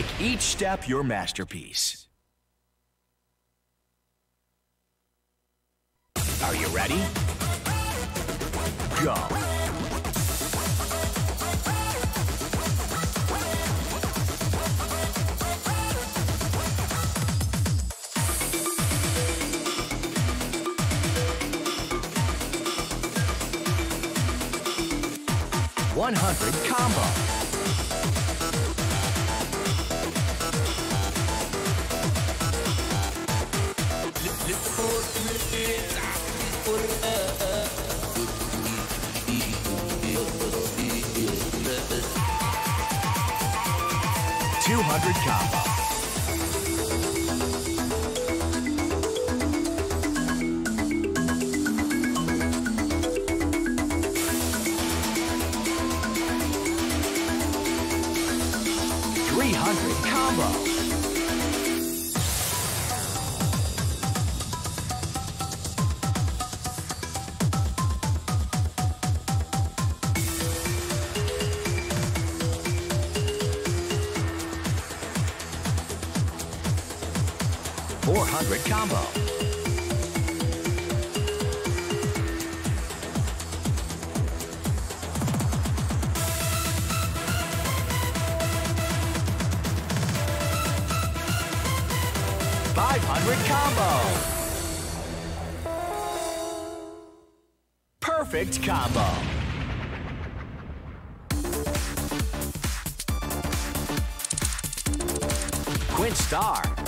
Make each step your masterpiece. Are you ready? Go. $100 combo. $200 combo. $300 combo. $400 combo. $500 combo. Perfect combo. Quint Star.